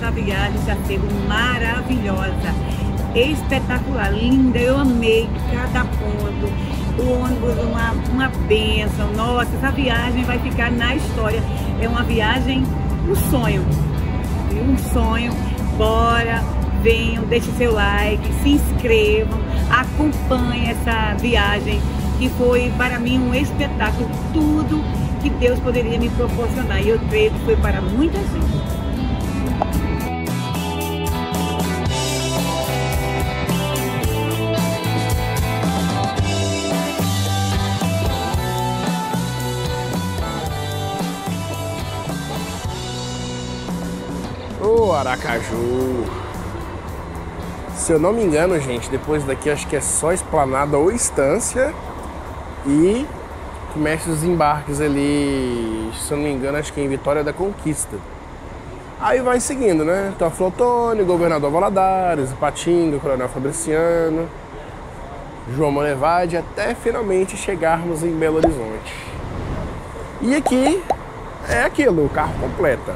essa viagem está sendo maravilhosa, espetacular, linda. Eu amei cada ponto. O ônibus, uma bênção. Nossa, essa viagem vai ficar na história. É uma viagem, um sonho. Um sonho. Bora, venham, deixem seu like, se inscrevam, acompanhem essa viagem que foi para mim um espetáculo. Tudo que Deus poderia me proporcionar. E eu creio que foi para muita gente. Ô, Aracaju. Se eu não me engano, gente, depois daqui acho que é só Esplanada ou Estância e começa os embarques ali, se eu não me engano, acho que é em Vitória da Conquista. Aí vai seguindo, né? Teófilo, Governador Valadares, Ipatinga, Coronel Fabriciano, João Monevade, até finalmente chegarmos em Belo Horizonte. E aqui é aquilo, o carro completa.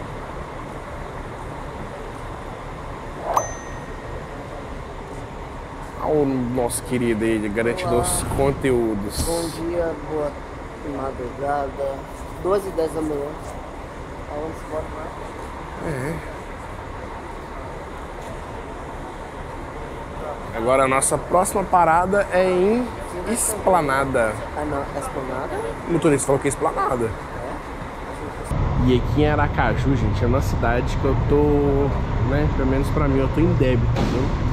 O nosso querido aí, Garantidores Conteúdos. Bom dia, boa madrugada, 2h10 da manhã. Vamos embora lá. Agora a nossa próxima parada é em Esplanada. Ah, não, é Esplanada? O motorista falou que é Esplanada. E aqui em Aracaju, gente, é uma cidade que eu tô, né, pelo menos pra mim, eu tô em débito, viu?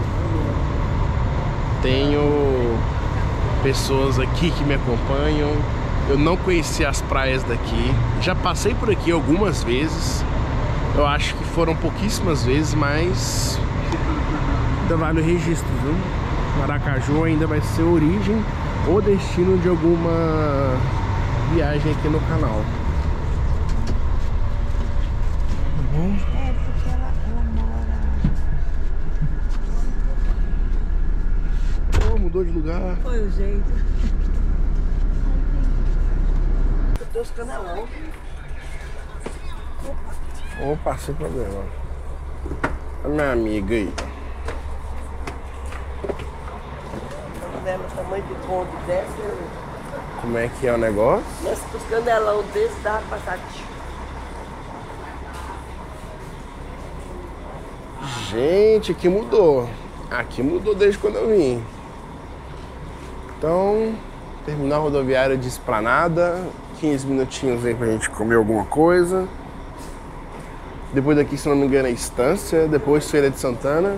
Tenho pessoas aqui que me acompanham. Eu não conheci as praias daqui. Já passei por aqui algumas vezes. Eu acho que foram pouquíssimas vezes, mas ainda vale o registro, viu? Aracaju ainda vai ser origem ou destino de alguma viagem aqui no canal. Tá bom? É, porque ela mora... Mudou de lugar. Foi o jeito. Eu tô os canelão. Opa, sem problema. A minha amiga aí. Canela, tamanho de conto dessa. Como é que é o negócio? Mas os canelão desse dá pra passar. Gente, aqui mudou. Aqui mudou desde quando eu vim. Então, terminal rodoviário de Esplanada. 15 minutinhos aí pra gente comer alguma coisa. Depois daqui, se não me engano, é Estância. Depois Feira de Santana.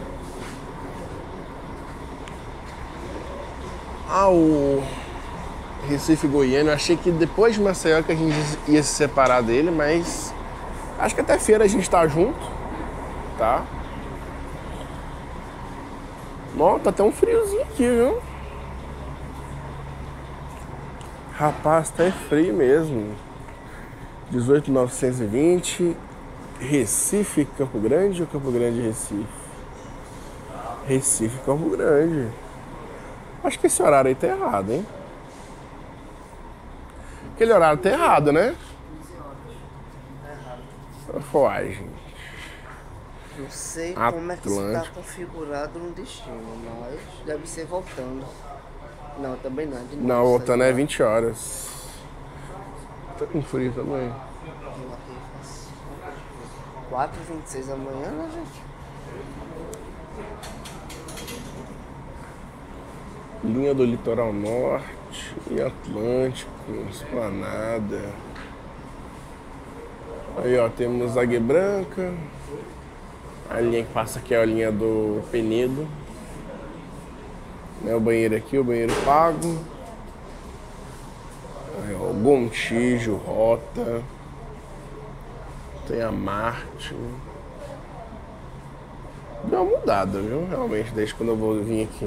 O Recife Goiânia. Eu achei que depois de Maceió que a gente ia se separar dele, mas acho que até feira a gente tá junto, tá? Ó, tá até um friozinho aqui, viu? Rapaz, tá frio mesmo. 18.920. Recife, Campo Grande ou Campo Grande, Recife? Recife, Campo Grande. Acho que esse horário aí tá errado, hein? Aquele horário tá errado, né? Foagem. Não sei como é que isso tá configurado no destino, mas deve ser voltando. Não, também não. De novo, Não, voltando é 20 horas. Tô com frio também. 4h26 da manhã, né, gente? Linha do Litoral Norte e Atlântico, Esplanada. Aí, ó, temos Águia Branca. A linha que passa aqui é a linha do Penedo. O banheiro aqui, o banheiro pago. Aí, ó, Gontijo, Rota. Tem a Marte. Deu uma mudada, viu? Realmente, desde quando eu vou vir aqui.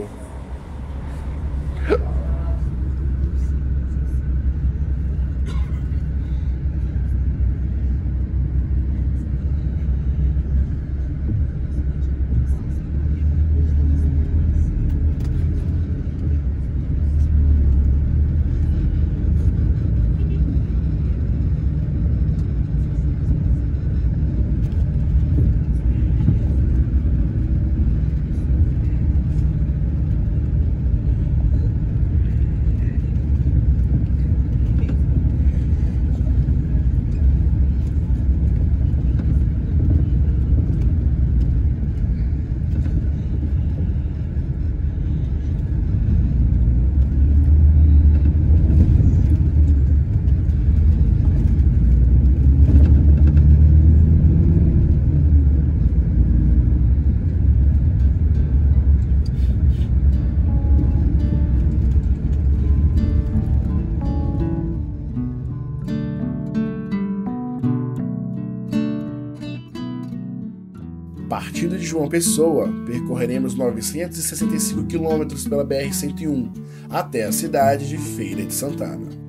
Partindo de João Pessoa, percorreremos 965 quilômetros pela BR-101 até a cidade de Feira de Santana.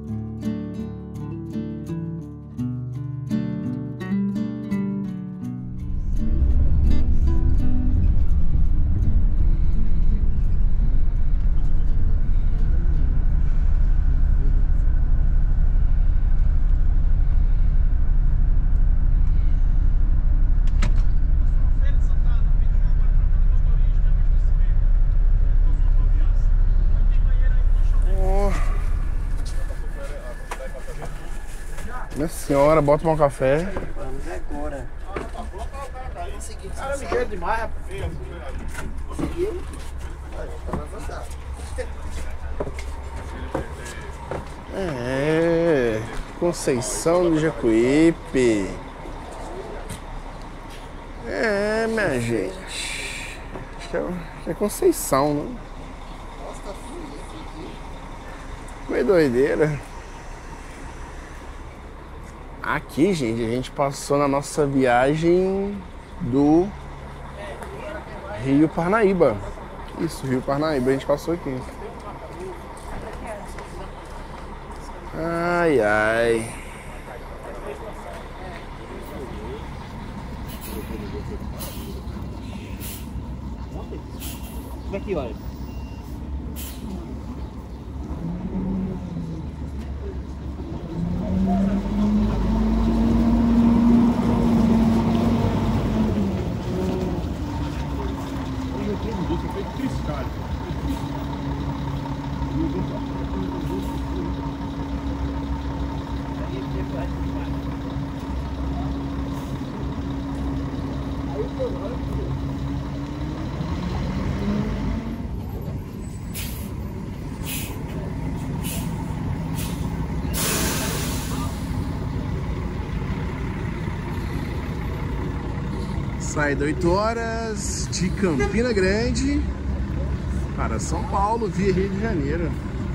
Minha senhora, bota um café. Vamos agora. Caramba, demais, rapaz. Conseguiu? Olha, tá avançado. É, Conceição do Jacuípe. É, minha gente. Acho que é Conceição, né? Nossa, tá frio aqui. Meio doideira. Aqui, gente, a gente passou na nossa viagem do Rio Parnaíba. Isso, Rio Parnaíba, a gente passou aqui. Ai, ai. Como é que olha? Saída 8 horas de Campina Grande para São Paulo via Rio de Janeiro.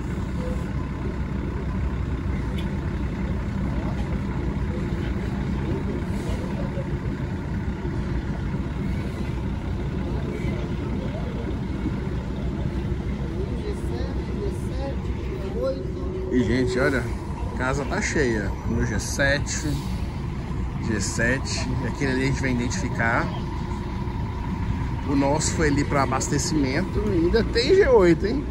E gente, olha, a casa tá cheia no G7, aquele ali a gente vai identificar. O nosso foi ali para abastecimento e ainda tem G8, hein?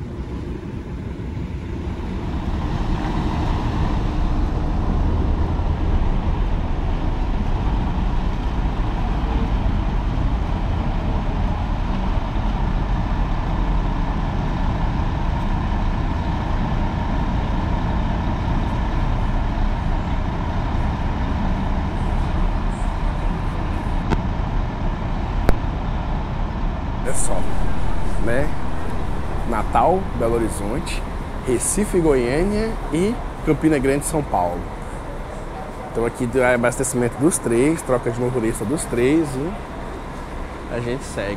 Olha só, né? Natal, Belo Horizonte, Recife, Goiânia e Campina Grande, São Paulo. Então aqui é abastecimento dos três, troca de motorista dos três e a gente segue.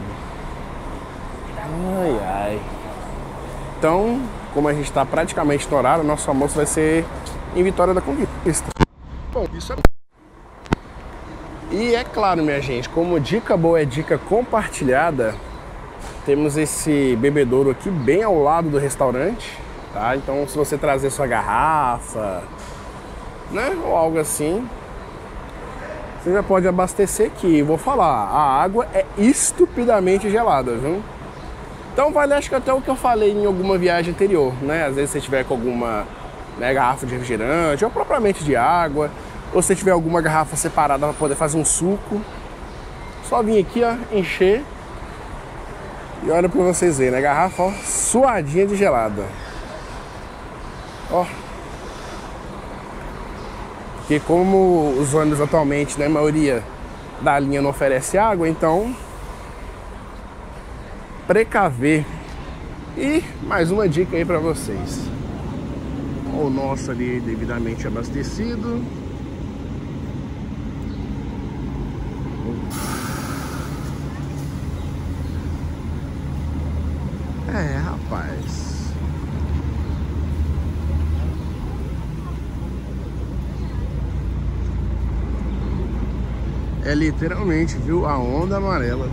Ai, ai. Então, como a gente está praticamente no horário, nosso almoço vai ser em Vitória da Conquista. Bom, isso é... E é claro, minha gente, como dica boa é dica compartilhada, temos esse bebedouro aqui bem ao lado do restaurante, tá? Então, se você trazer sua garrafa, né, ou algo assim, você já pode abastecer aqui. Vou falar, a água é estupidamente gelada, viu? Então vale, acho que até o que eu falei em alguma viagem anterior, né? Às vezes você tiver com alguma, né, garrafa de refrigerante ou propriamente de água, ou se tiver alguma garrafa separada para poder fazer um suco, só vir aqui, ó, encher. E olha pra vocês verem, a garrafa, ó, suadinha de gelada. Ó. Porque como os ônibus atualmente, né, a maioria da linha não oferece água, então precaver. E mais uma dica aí pra vocês. O nosso ali devidamente abastecido. É, rapaz. É literalmente, viu? A onda amarela.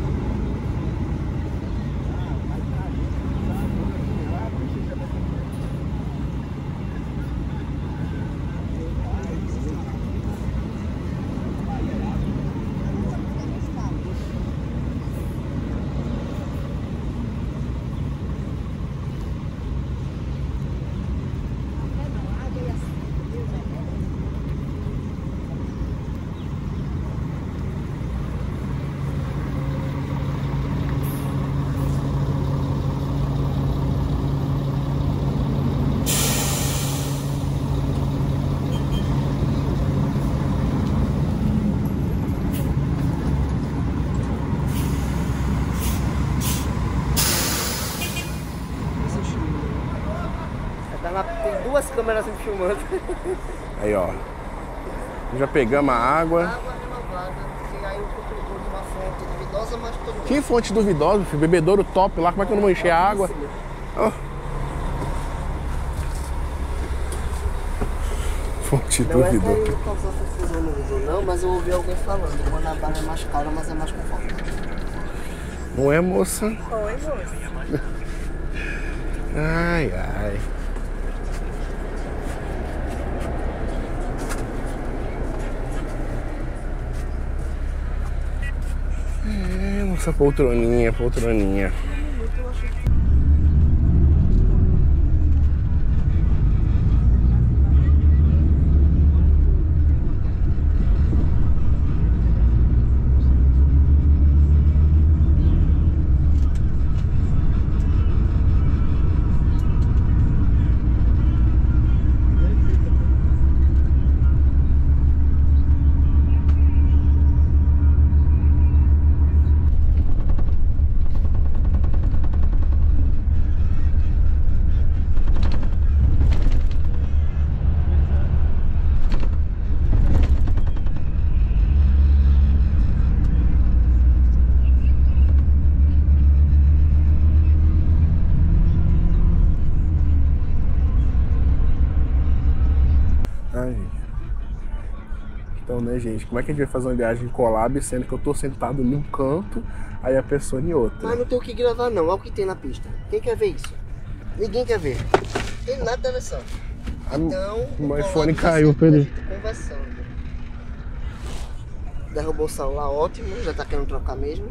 Tem duas câmeras me filmando. Aí, ó. Já pegamos a água. Água renovada, que aí eu contribuo de uma fonte duvidosa, mas todo mundo. Que fonte duvidosa, filho? Bebedouro top lá, como é que eu não vou encher a água? Oh. Fonte duvidosa. Não é que causar confusão no vídeo não, mas eu ouvi alguém falando. O Guanabara é mais caro, mas é mais confortável. Não é, moça? Oi, moça. Ai, ai. É, nossa poltroninha, poltroninha. Então, né, gente, como é que a gente vai fazer uma viagem collab sendo que eu tô sentado num canto, aí a pessoa em outro? Mas não tem o que gravar não, olha o que tem na pista. Quem quer ver isso? Ninguém quer ver. Tem nada na só. Então, o iPhone caiu, Pedro. Conversando. Derrubou o celular, ótimo, já tá querendo trocar mesmo.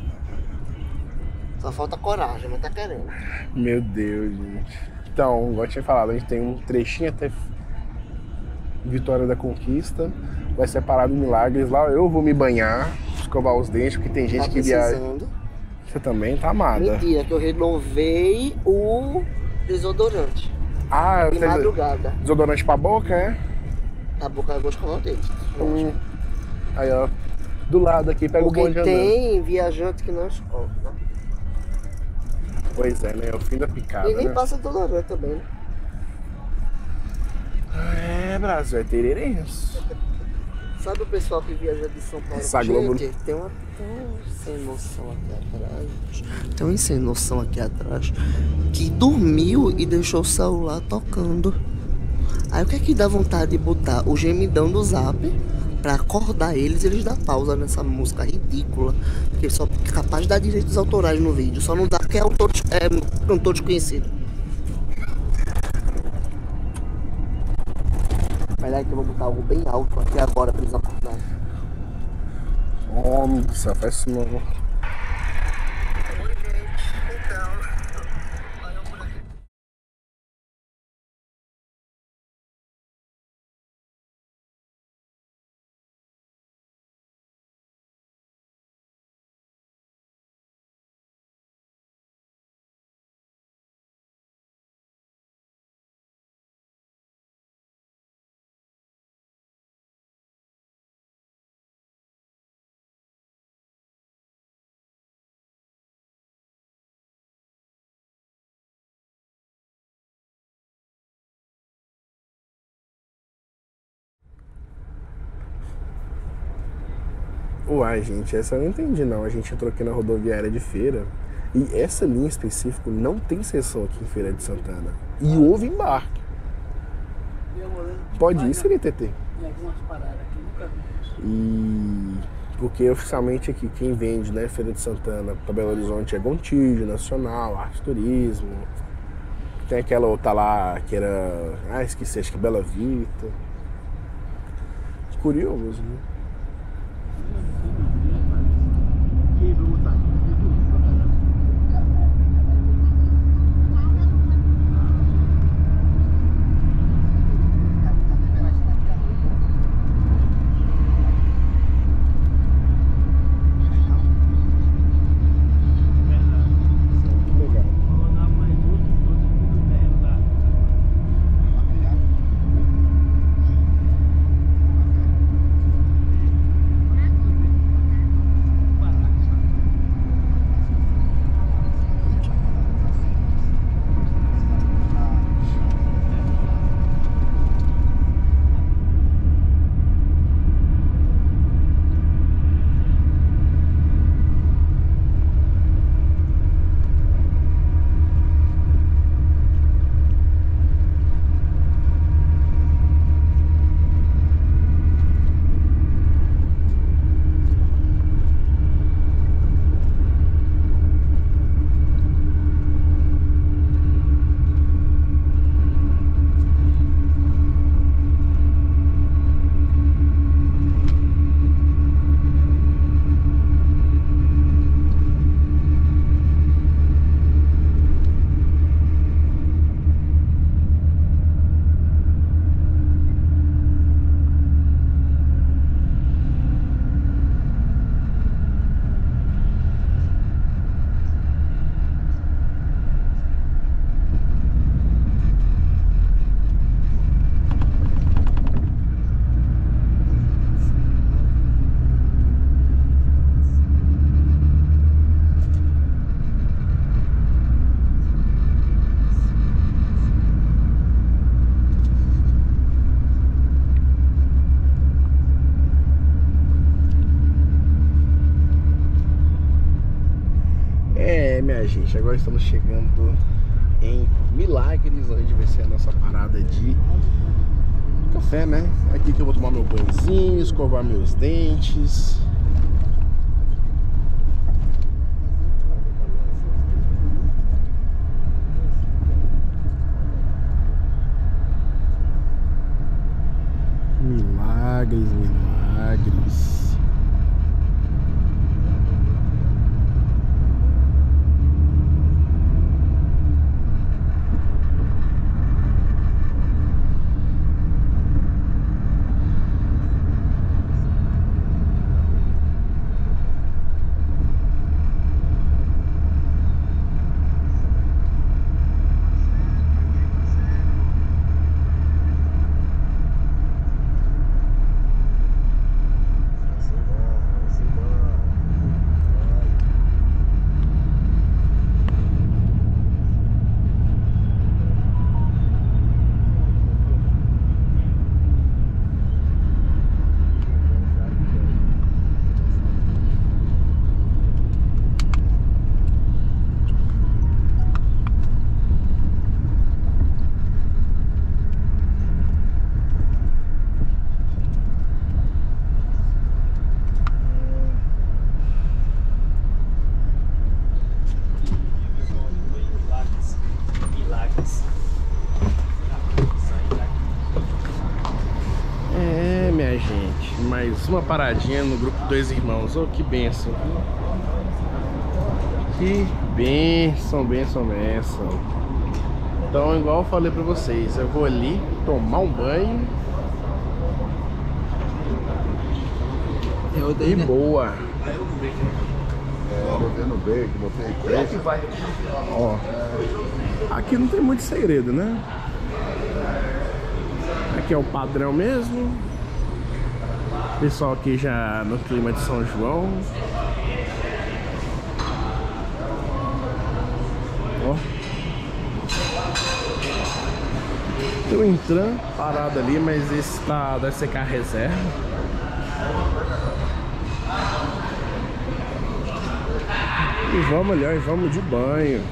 Só falta coragem, mas tá querendo. Meu Deus, gente. Então, igual eu tinha falado, a gente tem um trechinho até Vitória da Conquista. Vai ser parado em Milagres. Lá eu vou me banhar, escovar os dentes, porque tem gente que viaja. Você também tá amada. Mentira, que eu renovei o desodorante. Ah, de madrugada. Desodorante pra boca, é? A boca eu vou escovar o dente. Aí, ó. Do lado aqui, pega porque o bonde andando. Tem viajante que não escova. Pois é, né? É o fim da picada, E nem né? passa desodorante também, né? É, Brasil, é tererês. Sabe o pessoal que viaja de São Paulo? Essa Globo... Gente, tem um sem noção aqui atrás. Tem um sem noção aqui atrás que dormiu e deixou o celular tocando. Aí o que é que dá vontade de botar? O gemidão do Zap pra acordar eles dão pausa nessa música ridícula. Porque só é capaz de dar direitos autorais no vídeo. Só não dá porque é cantor desconhecido. Peraí que eu vou botar algo bem alto aqui agora pra eles acordarem. Nossa, faz isso não. Oi, gente. Então, olha por aqui. Uai, gente, essa eu não entendi não. A gente entrou aqui na rodoviária de Feira e essa linha em específico não tem seção aqui em Feira de Santana. E houve embarque. Pode ir, seria TT. Tem algumas paradas aqui, nunca vi. E Porque oficialmente aqui quem vende, né, Feira de Santana para Belo Horizonte é Gontijo, Nacional, Arte Turismo. Tem aquela outra lá que era... Ah, esqueci, acho que é Bela Vita. Curioso, né? Minha gente, agora estamos chegando em Milagres, onde vai ser a nossa parada de café, né? Aqui que eu vou tomar meu banhozinho, escovar meus dentes. Milagres, Milagres. Mais uma paradinha no grupo Dois Irmãos. Oh, que bênção. Que bênção, bênção, bênção. Então, igual eu falei pra vocês, eu vou ali tomar um banho e boa. Botando bacon, botei preço. Ó, aqui não tem muito segredo, né? Aqui é o padrão mesmo. Pessoal aqui já no clima de São João. Ó. Tem um Intran parado ali, mas esse tá, deve ser carro reserva. E vamos ali, ó, e vamos de banho.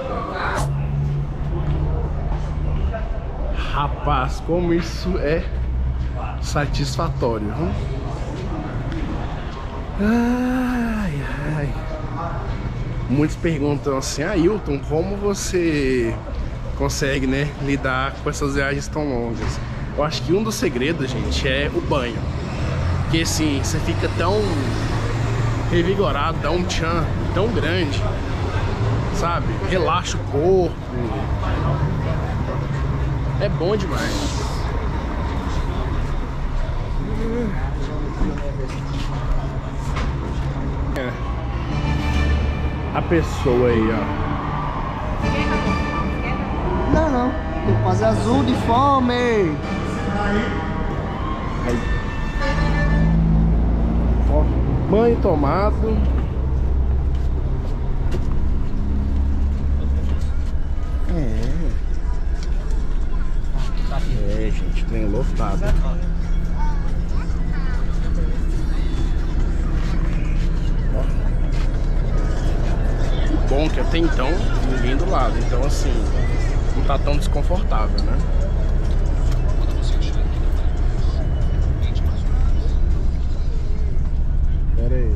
Rapaz, como isso é satisfatório, viu? Ai, ai. Muitos perguntam assim, Ailton, como você consegue, né, lidar com essas viagens tão longas? Eu acho que um dos segredos, gente, é o banho. Porque assim, você fica tão revigorado, dá um tchan tão grande, sabe? Relaxa o corpo. É bom demais. A pessoa aí, ó. Não. Tô quase azul de fome. Aí. Ó, banho tomado. É, gente, trem lotado. Bom que até então ninguém do lado, então assim não tá tão desconfortável, né? Pera aí.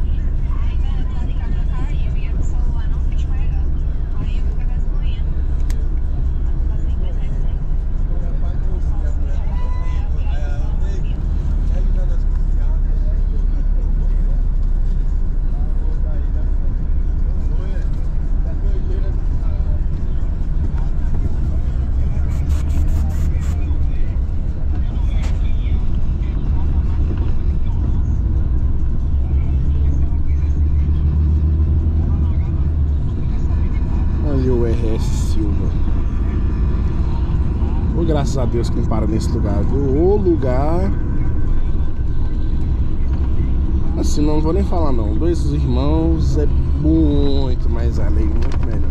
Silva. Oh, graças a Deus que não para nesse lugar, viu? O lugar. Assim, não vou nem falar não. Dois irmãos é muito mais além, muito melhor.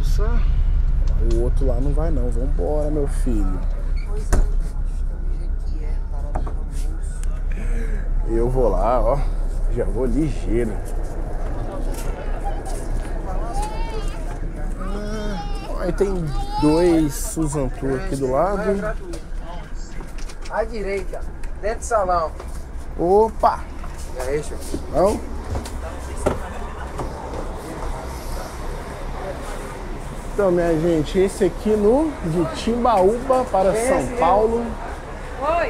almoçar? O outro lá não vai não. Vambora, meu filho. Pois é, que é para o almoço. Eu vou lá, ó. Já vou ligeiro. Aí tem 2 Suzantu aqui do lado. À direita, dentro do salão. Opa! E aí, senhor? Não? Então, minha gente, esse aqui no de Timbaúba para São Paulo. Oi.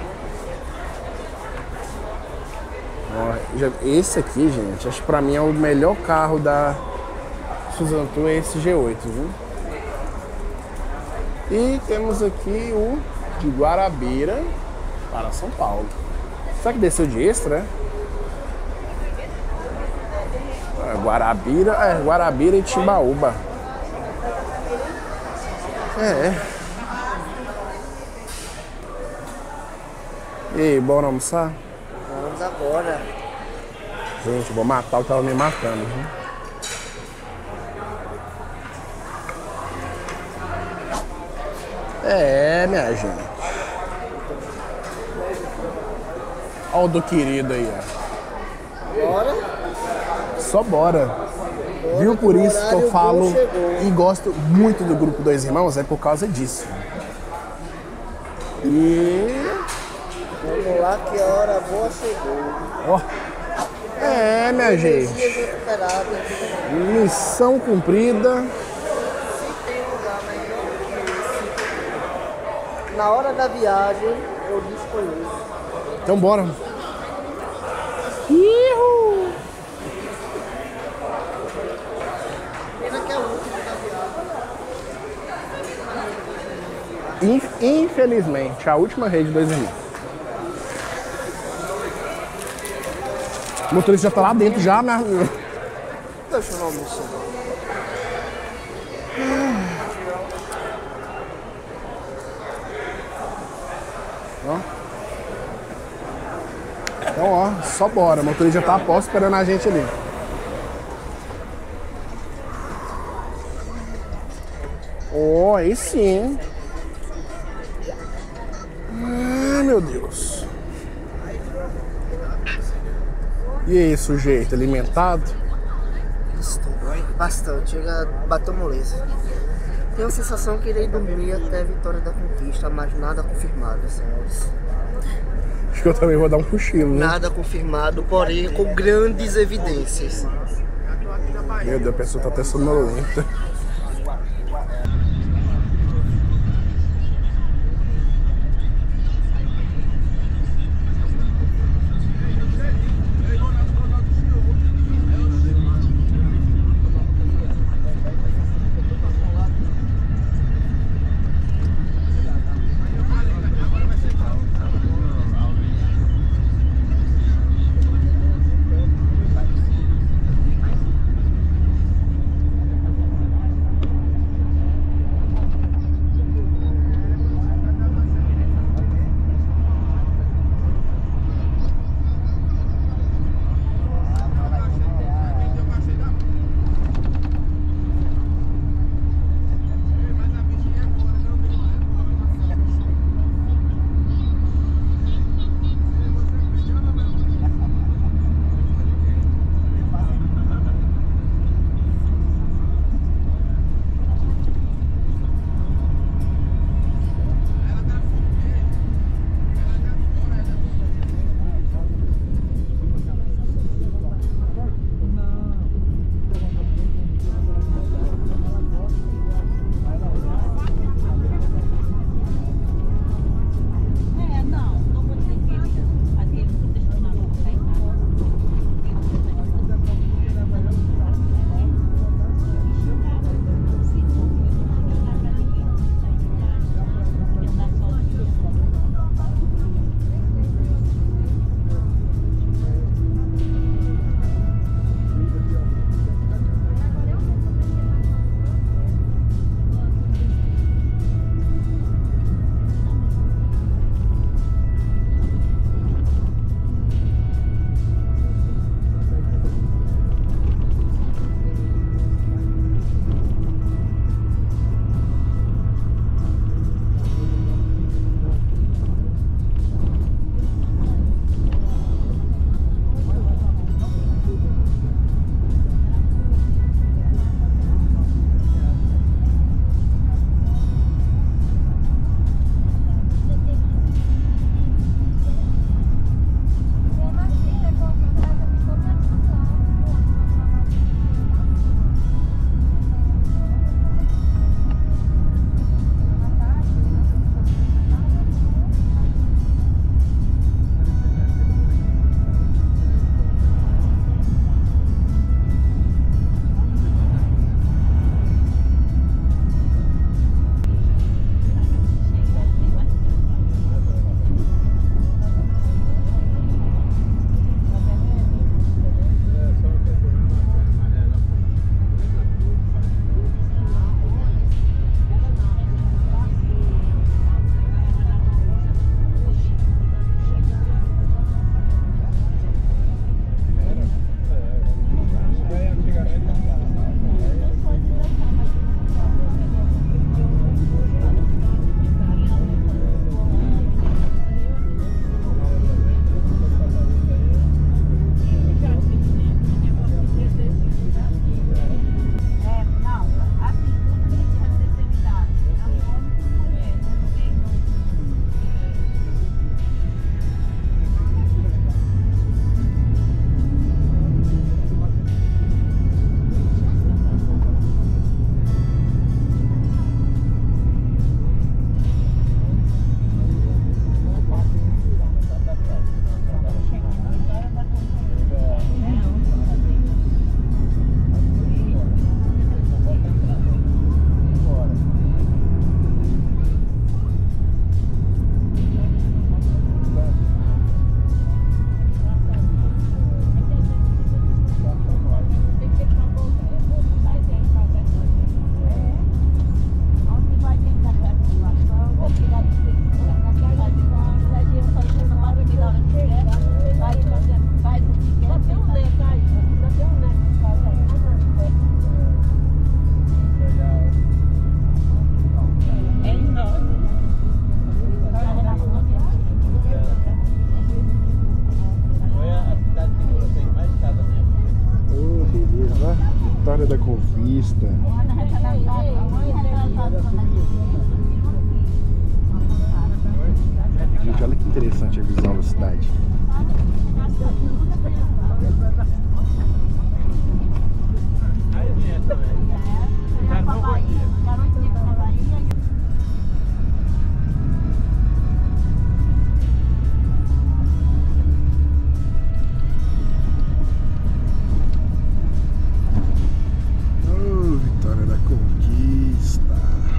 Ó, esse aqui, gente, acho que pra mim é o melhor carro da Suzantu, é esse G8, viu? E temos aqui o de Guarabira para São Paulo. Será que desceu de extra, né? Guarabira e Timbaúba. E aí, bora almoçar? Vamos agora. Gente, vou matar o que tava me matando, viu? Minha gente. Olha o do querido aí, ó. Bora? Só bora. Viu? Por isso que eu falo e gosto muito do grupo Dois Irmãos, é por causa disso. E... vamos lá que a hora boa chegou. ó. Minha gente. Missão cumprida. Na hora da viagem, eu desconheço. Então bora. Pena que é o último da viagem. Infelizmente, a última rede Dois Irmãos. O motorista já tá lá dentro já, né? Deixa eu almoçar. Então, ó, só bora. O motorista já tá a posto esperando a gente ali. Ó, aí sim. Ai, meu Deus. E aí, sujeito, alimentado? Estou bastante, chega a bater moleza. Tenho a sensação que irei dormir até a vitória da conquista, mas nada confirmado, senhores. Acho que eu também vou dar um cochilo, né? Nada confirmado, porém com grandes evidências. Meu Deus, a pessoa tá até sonolenta. Vitória da Conquista. Gente, olha que interessante a visão da cidade. Vitória da Conquista.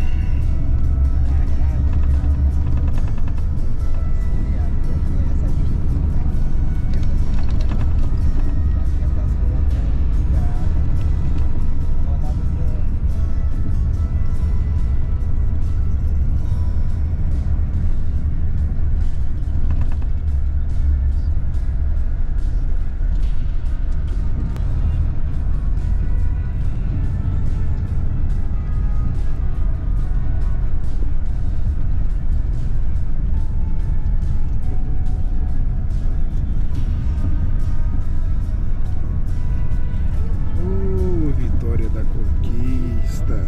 Vitória da Conquista.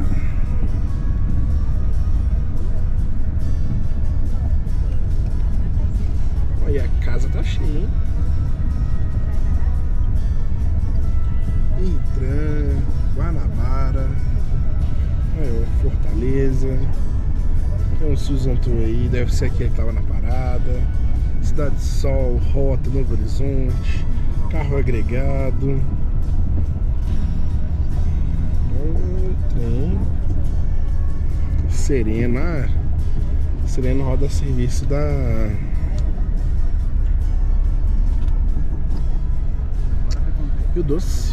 Olha, a casa tá cheia, hein? Intran, Guanabara, olha, Fortaleza. Tem um Susan Tour aí, deve ser aquele que tava na parada. Cidade do Sol, Rota, Novo Horizonte, carro agregado. Tem Serena. Serena roda a serviço da Rio Doce.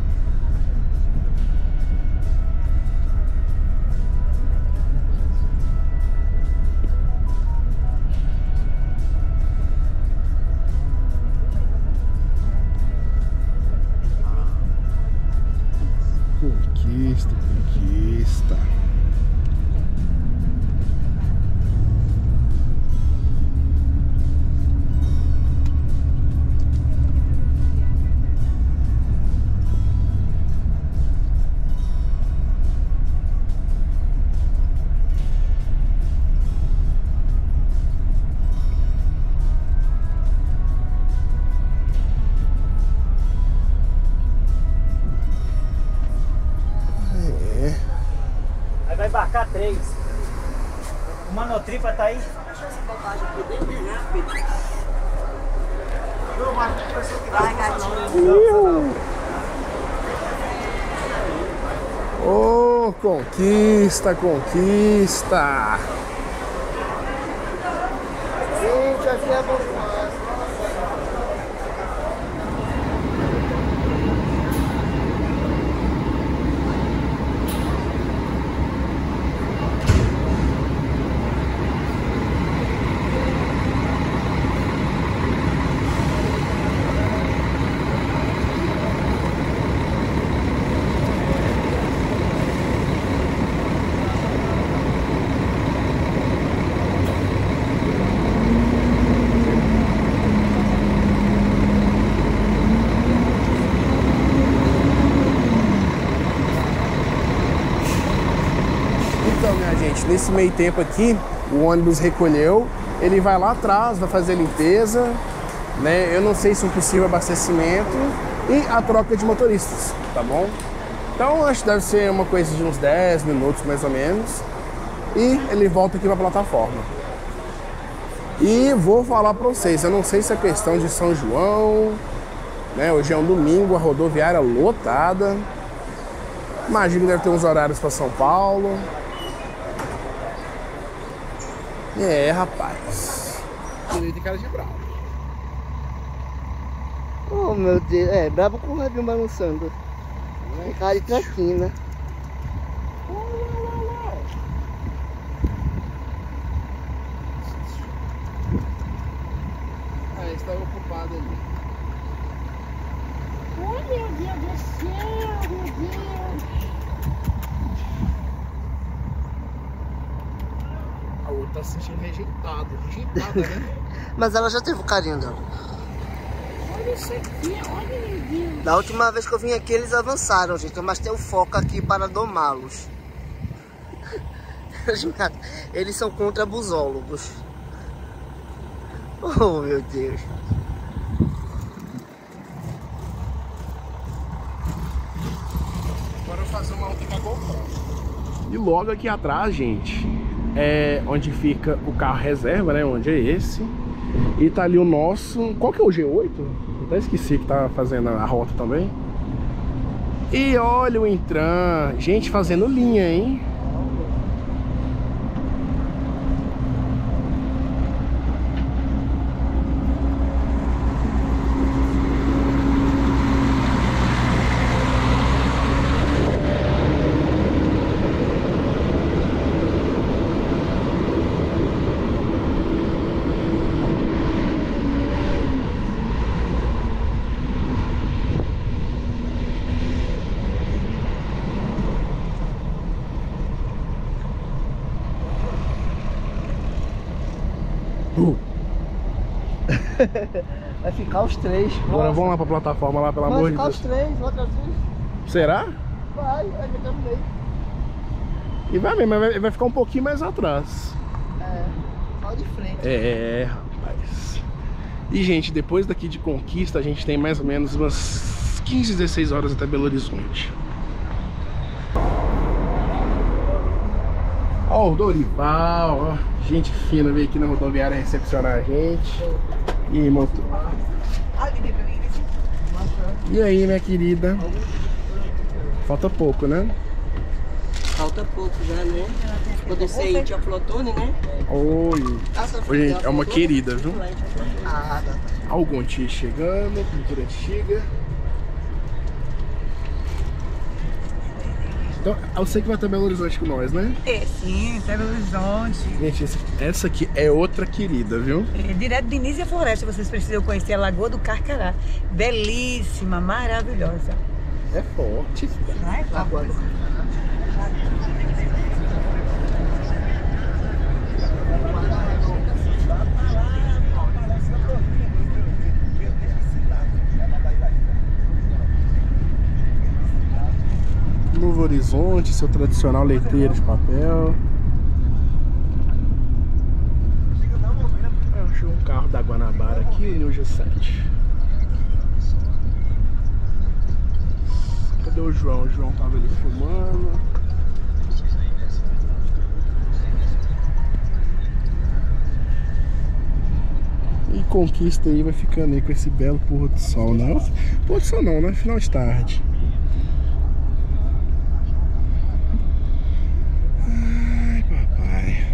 Conquista. Vai embarcar 3. O Manotripa tá aí. Oh, conquista. Gente, aqui é bom. Então, minha gente, nesse meio tempo aqui, o ônibus recolheu, ele vai lá atrás, vai fazer a limpeza, né? Eu não sei se é um possível abastecimento e a troca de motoristas, tá bom? Então, acho que deve ser uma coisa de uns 10 minutos, mais ou menos, e ele volta aqui para a plataforma. E vou falar para vocês, eu não sei se é questão de São João, né? Hoje é um domingo, a rodoviária lotada. Imagino que deve ter uns horários para São Paulo. É, rapaz. Ele tem cara de bravo. Oh, meu Deus. É, bravo com o rabinho balançando. Tem cara de traquina. Ah, ele estava ocupado ali. Ai, meu Deus do céu, meu Deus. A outra tá se sentindo rejeitada, né? Mas ela já teve o carinho dela. Olha isso aqui, olha, meu Deus. Da última vez que eu vim aqui, eles avançaram, gente. Mas tem um foco aqui para domá-los. Eles são contra busólogos. Oh, meu Deus. Agora eu vou fazer uma outra GoPro. E logo aqui atrás, gente, é onde fica o carro reserva, né? Onde é esse. E tá ali o nosso... Qual que é o G8? Eu até esqueci que tá fazendo a rota também. E olha o Intran. Gente, fazendo linha, hein? Vai ficar os três. Agora vamos lá pra plataforma lá, pelo amor de Vai Deus. ficar os três, outra vez. Será? Vai ficar no meio. E vai mesmo, vai ficar um pouquinho mais atrás. É, só de frente. É, rapaz. E, gente, depois daqui de Conquista, a gente tem mais ou menos umas 15, 16 horas até Belo Horizonte. Ó, o Dorival, ó. Gente fina veio aqui na rodoviária recepcionar a gente. E aí, motor? E aí, minha querida? Falta pouco, né? Falta pouco já, né? Poder ser Índia Flotone, né? Oi. Oi, gente, é uma querida, viu? Ah, tá. Algum tio chegando, pintura antiga. Então, eu sei que vai até Belo Horizonte com nós, né? É, sim, Belo Horizonte. Gente, essa aqui é outra querida, viu? É, direto de Nísia Floresta, vocês precisam conhecer a Lagoa do Carcará. Belíssima, maravilhosa. É forte. Vai, Lagoa do Novo Horizonte, seu tradicional leiteiro de papel. Eu achei um carro da Guanabara aqui, o New G7. Cadê o João? O João tava ali filmando. E Conquista aí vai ficando aí com esse belo pôr do sol, né? Pôr do sol não, né? Final de tarde. Ai, papai.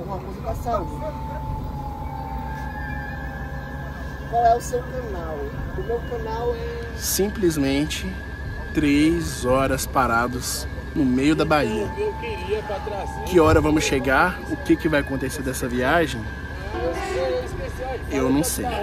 alguma coisa da saúde. Qual é o seu canal? O meu canal é... Simplesmente 3 horas parados no meio da Bahia. Que hora vamos chegar? O que vai acontecer dessa viagem? Eu não sei.